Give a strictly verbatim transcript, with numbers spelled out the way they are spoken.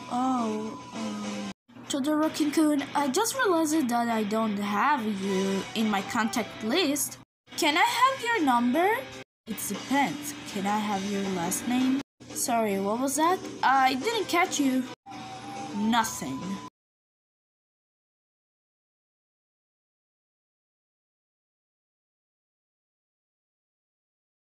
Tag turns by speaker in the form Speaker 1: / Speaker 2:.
Speaker 1: Oh, um, Todoroki-kun, I just realized that I don't have you in my contact list. Can I have your number? It depends. Can I have your last name? Sorry, what was that? I didn't catch you. Nothing.